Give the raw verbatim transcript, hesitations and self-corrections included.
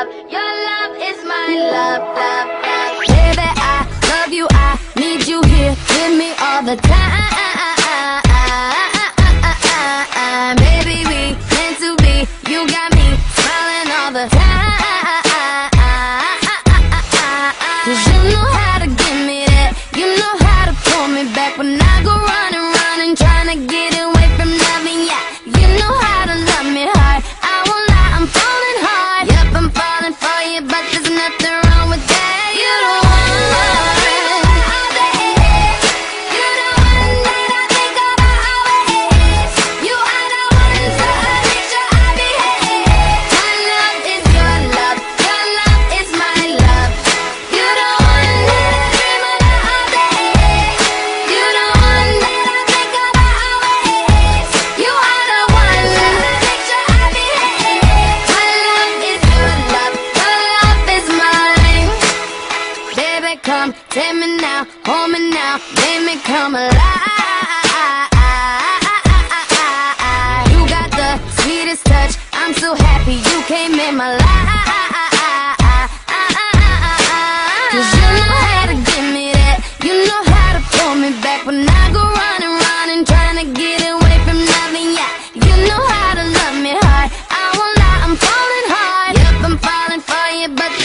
love. Your love is my love, love, love. Baby, I love you, I need you here with me all the time. Baby, we meant to be. You got me smiling all the time. Cause you know how to give me that. You know how to pull me back when I go running, running, trying to get away from loving. Yeah, you know how to love me hard. I won't lie, I'm falling hard. Yep, I'm falling for you, but there's nothing wrong with that. You the one, you the one that I think about always. You are the one, so I make sure I behave. My love is your love, your love is my love. You the one that I dream about all day. You the one that I think about always. You are the one, so I make sure I behave. My love is your love, your love is mine. Baby, come, take me now, hold me now, make me come alive. You got the sweetest touch, I'm so happy you came in my life. Cause you know how to give me that. You know how to pull me back when I go running, running, trying to get away from loving. Yeah, you know how to love me hard. I won't lie, I'm falling hard. Yep, I'm falling for you, but